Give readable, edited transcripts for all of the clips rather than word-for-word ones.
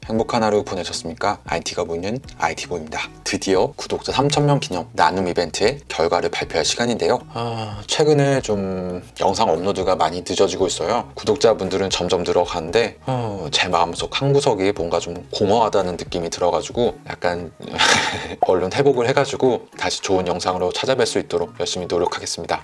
행복한 하루 보내셨습니까? IT가 보이는 IT보입니다. 드디어 구독자 3,000명 기념 나눔 이벤트의 결과를 발표할 시간인데요. 최근에 좀 영상 업로드가 많이 늦어지고 있어요. 구독자분들은 점점 늘어가는데 제 마음속 한 구석이 뭔가 좀 공허하다는 느낌이 들어가지고 약간 얼른 회복을 해가지고 다시 좋은 영상으로 찾아뵐 수 있도록 열심히 노력하겠습니다.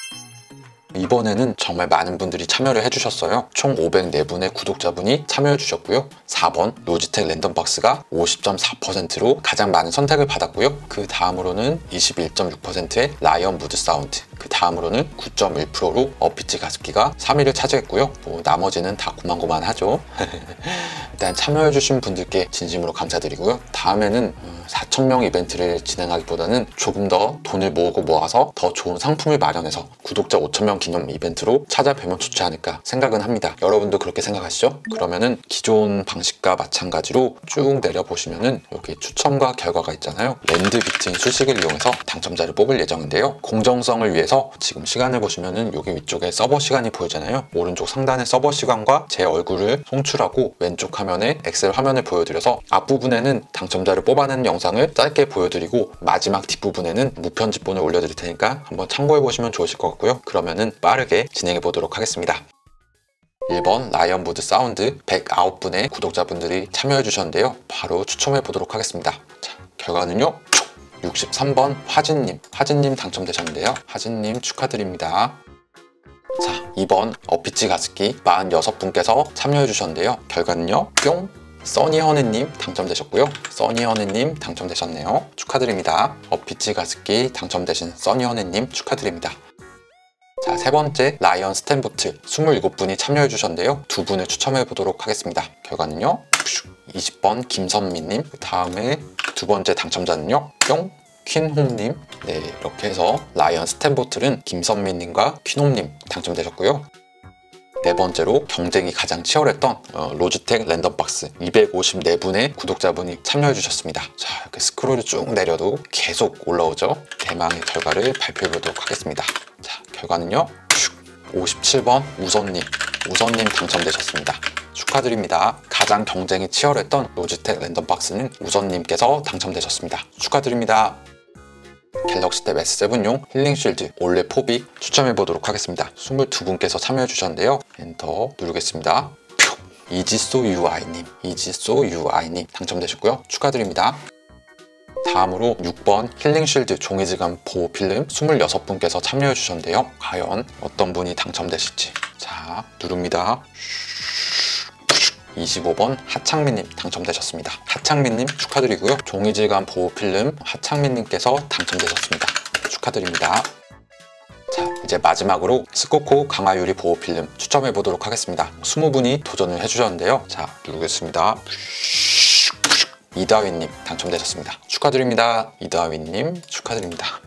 이번에는 정말 많은 분들이 참여를 해주셨어요. 총 504분의 구독자분이 참여해 주셨고요. 4번 로지텍 랜덤박스가 50.4%로 가장 많은 선택을 받았고요. 그 다음으로는 21.6%의 라이언 무드 사운드, 그 다음으로는 9.1%로 어피치 가습기가 3위를 차지했고요. 나머지는 다 고만고만하죠. 일단 참여해 주신 분들께 진심으로 감사드리고요. 다음에는 4,000명 이벤트를 진행하기보다는 조금 더 돈을 모아서 더 좋은 상품을 마련해서 구독자 5,000명 기념 이벤트로 찾아뵈면 좋지 않을까 생각은 합니다. 여러분도 그렇게 생각하시죠? 그러면은 기존 방식과 마찬가지로 쭉 내려보시면은 여기 추첨과 결과가 있잖아요. 랜드 비트인 수식을 이용해서 당첨자를 뽑을 예정인데요. 공정성을 위해서 지금 시간을 보시면은 여기 위쪽에 서버 시간이 보이잖아요. 오른쪽 상단에 서버 시간과 제 얼굴을 송출하고 왼쪽 화면에 엑셀 화면을 보여드려서 앞부분에는 당첨자를 뽑아내는 영상을 짧게 보여드리고 마지막 뒷부분에는 무편집본을 올려드릴 테니까 한번 참고해보시면 좋으실 것 같고요. 그러면은 빠르게 진행해 보도록 하겠습니다. 1번 라이언 무드 사운드 109분의 구독자분들이 참여해 주셨는데요. 바로 추첨해 보도록 하겠습니다. 자, 결과는요. 63번 화진님 당첨되셨는데요. 화진님 축하드립니다. 자, 2번 어피치 가습기 46분께서 참여해 주셨는데요. 결과는요. 뿅! 써니허니님 당첨되셨고요. 써니허니님 당첨되셨네요. 축하드립니다. 어피치 가습기 당첨되신 써니허니님 축하드립니다. 자, 세 번째 라이언 스탠보트 27분이 참여해 주셨는데요. 두 분을 추첨해 보도록 하겠습니다. 결과는요. 20번 김선미님, 그 다음에 두 번째 당첨자는요. 뿅! 퀸홈님. 네, 이렇게 해서 라이언 스탠보트는 김선미님과 퀸홈님 당첨되셨고요. 네 번째로 경쟁이 가장 치열했던 로지텍 랜덤박스 254분의 구독자분이 참여해 주셨습니다. 자, 이렇게 스크롤을 쭉 내려도 계속 올라오죠. 대망의 결과를 발표해 보도록 하겠습니다. 자, 결과는요. 57번 우선님 당첨되셨습니다. 축하드립니다. 가장 경쟁이 치열했던 로지텍 랜덤박스는 우선님께서 당첨되셨습니다. 축하드립니다. 갤럭시 탭 S7용 힐링 쉴드 올레 포빅 추첨해 보도록 하겠습니다. 22분께서 참여해 주셨는데요. 엔터 누르겠습니다. 이지소 UI님 당첨되셨고요. 축하드립니다. 다음으로 6번 힐링 쉴드 종이지감 보호 필름 26분께서 참여해 주셨는데요. 과연 어떤 분이 당첨되실지. 자, 누릅니다. 25번 하창민님 당첨되셨습니다. 하창민님 축하드리고요. 종이질감 보호필름 하창민님께서 당첨되셨습니다. 축하드립니다. 자, 이제 마지막으로 스코코 강화유리 보호필름 추첨해 보도록 하겠습니다. 20분이 도전을 해주셨는데요. 자, 누르겠습니다. 이다위님 당첨되셨습니다. 축하드립니다. 이다위님 축하드립니다.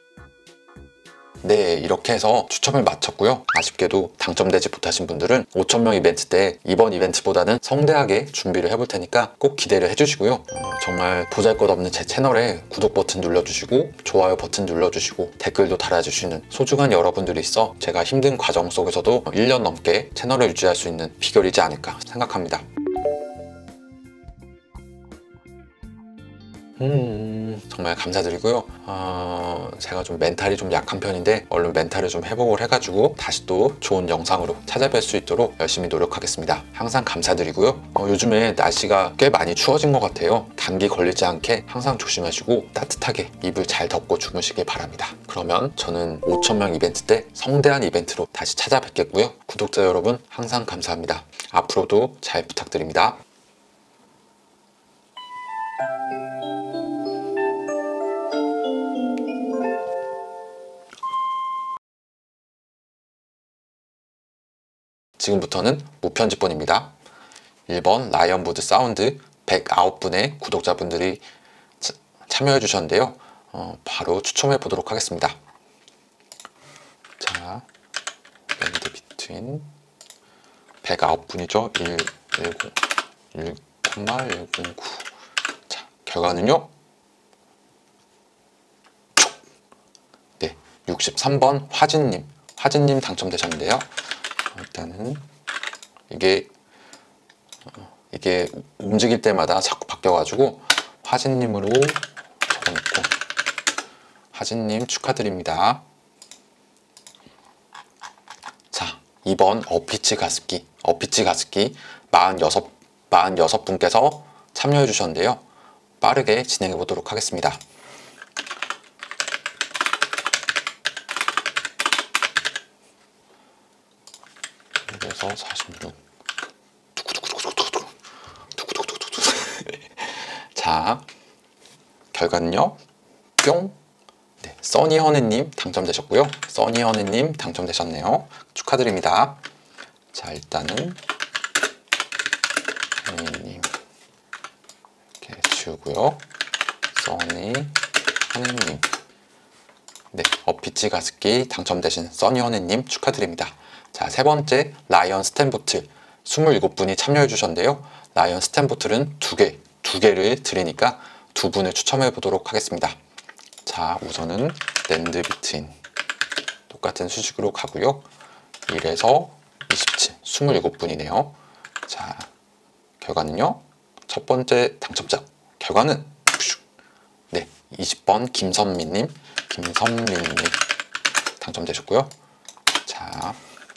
네, 이렇게 해서 추첨을 마쳤고요. 아쉽게도 당첨되지 못하신 분들은 5,000명 이벤트 때 이번 이벤트보다는 성대하게 준비를 해볼 테니까 꼭 기대를 해주시고요. 정말 보잘것없는 제 채널에 구독 버튼 눌러주시고 좋아요 버튼 눌러주시고 댓글도 달아주시는 소중한 여러분들이 있어 제가 힘든 과정 속에서도 1년 넘게 채널을 유지할 수 있는 비결이지 않을까 생각합니다. 정말 감사드리고요. 제가 좀 멘탈이 좀 약한 편인데 얼른 멘탈을 좀 회복을 해가지고 다시 또 좋은 영상으로 찾아뵐 수 있도록 열심히 노력하겠습니다. 항상 감사드리고요. 요즘에 날씨가 꽤 많이 추워진 것 같아요. 감기 걸리지 않게 항상 조심하시고 따뜻하게 이불 잘 덮고 주무시길 바랍니다. 그러면 저는 5,000명 이벤트 때 성대한 이벤트로 다시 찾아뵙겠고요. 구독자 여러분 항상 감사합니다. 앞으로도 잘 부탁드립니다. 지금부터는 무편집본입니다. 1번 라이언 무드 사운드 109분의 구독자분들이 참여해 주셨는데요. 바로 추첨해 보도록 하겠습니다. 자, 랜드 비트윈 109분이죠. 1,109. 자, 결과는요. 네, 63번 화진님 당첨되셨는데요. 일단은 이게 이게 움직일 때마다 자꾸 바뀌어가지고 화진님으로 적어놓고, 화진님 축하드립니다. 자, 이번 어피치 가습기 46분께서 참여해 주셨는데요. 빠르게 진행해 보도록 하겠습니다. 그래서 46. 자, 결과는요. 뿅. 네, 써니허니님 당첨되셨고요. 써니허니님 당첨되셨네요. 축하드립니다. 자, 일단은 허니님 이렇게 지우고요. 써니허니님. 네, 어피치 가습기 당첨되신 써니허니님 축하드립니다. 자, 세 번째 라이언 스탠보틀 27분이 참여해 주셨는데요. 라이언 스탠보틀은 두 개를 드리니까 두 분을 추첨해 보도록 하겠습니다. 자, 우선은 랜드 비트인 똑같은 수식으로 가고요. 1에서 27, 27분이네요. 자, 결과는요. 첫 번째 당첨자 결과는 네, 20번 김선민님 당첨되셨고요. 자,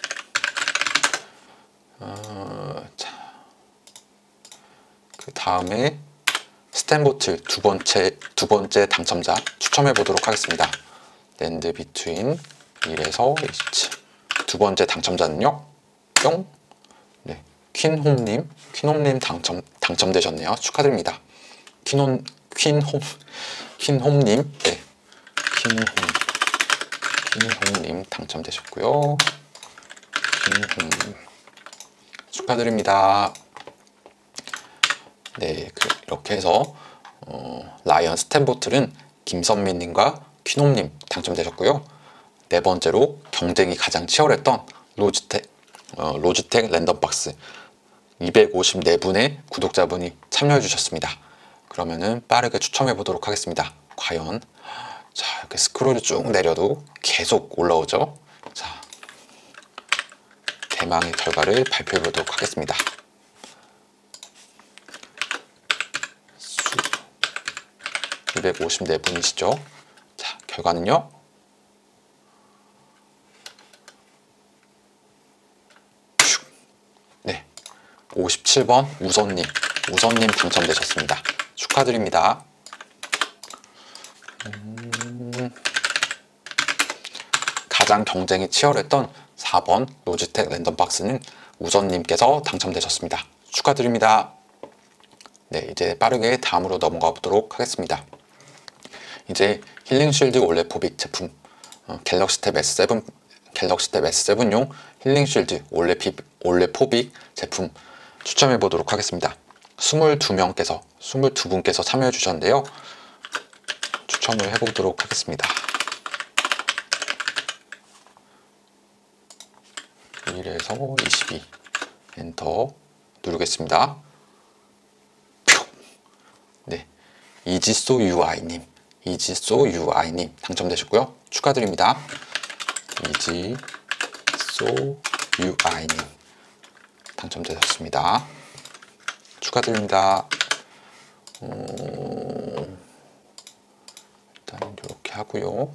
그 다음에 스탠보틀 두 번째 당첨자 추첨해 보도록 하겠습니다. 랜드 비트윈 1에서 27. 두 번째 당첨자는요. 뿅. 네, 퀸홈님 당첨되셨네요. 축하드립니다. 퀸홈님, 네, 퀸홈님 당첨되셨고요. 퀸홈 축하드립니다. 네, 이렇게 해서 라이언 스탠보틀은 김선민님과 퀸홈님 당첨되셨고요. 네 번째로 경쟁이 가장 치열했던 로지텍 랜덤박스 254분의 구독자분이 참여해 주셨습니다. 그러면은 빠르게 추첨해 보도록 하겠습니다. 과연, 자, 이렇게 스크롤을 쭉 내려도 계속 올라오죠. 자, 대망의 결과를 발표해 보도록 하겠습니다. 254분이시죠. 자, 결과는요. 네, 57번 우선님 당첨되셨습니다. 축하드립니다. 가장 경쟁이 치열했던 4번 로지텍 랜덤박스는 우선님께서 당첨되셨습니다. 축하드립니다. 네, 이제 빠르게 다음으로 넘어가 보도록 하겠습니다. 이제 힐링쉴드 올레포빅 제품 갤럭시 탭 S7용 힐링쉴드 올레포빅 제품 추첨해 보도록 하겠습니다. 22분께서 참여해 주셨는데요. 추첨을 해보도록 하겠습니다. 1에서 22 엔터 누르겠습니다. 네, 이지소 UI님 당첨되셨고요. 축하드립니다. 이지소 UI님 당첨되셨습니다. 축하드립니다. 일단 이렇게 하고요.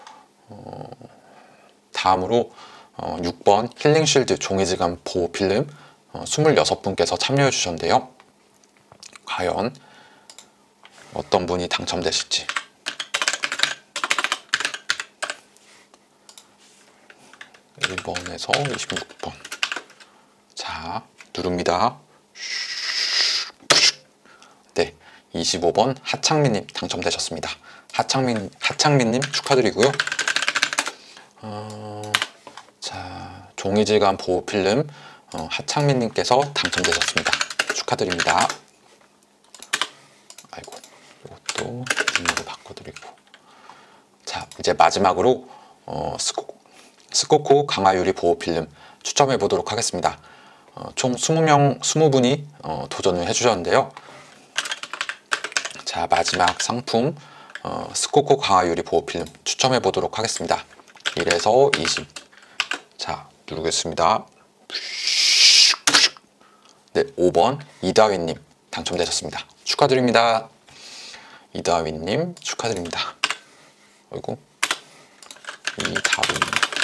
다음으로 6번 힐링쉴드 종이지감 보호필름 26분께서 참여해 주셨는데요. 과연 어떤 분이 당첨되실지. (1번에서) 26번. 자, 누릅니다. 네, 25번 하창민님 당첨되셨습니다. 하창민님 축하드리고요. 자, 종이질감 보호필름 하창민님께서 당첨되셨습니다. 축하드립니다. 아이고, 이것도 분류를 바꿔드리고. 자, 이제 마지막으로 스코코 강화유리 보호필름 추첨해 보도록 하겠습니다. 총 20분이 도전을 해주셨는데요. 자, 마지막 상품 스코코 강화유리 보호필름 추첨해 보도록 하겠습니다. 1에서 20. 자, 누르겠습니다. 네, 5번 이다위님 당첨되셨습니다. 축하드립니다. 이다위님 축하드립니다. 그리고 이다위님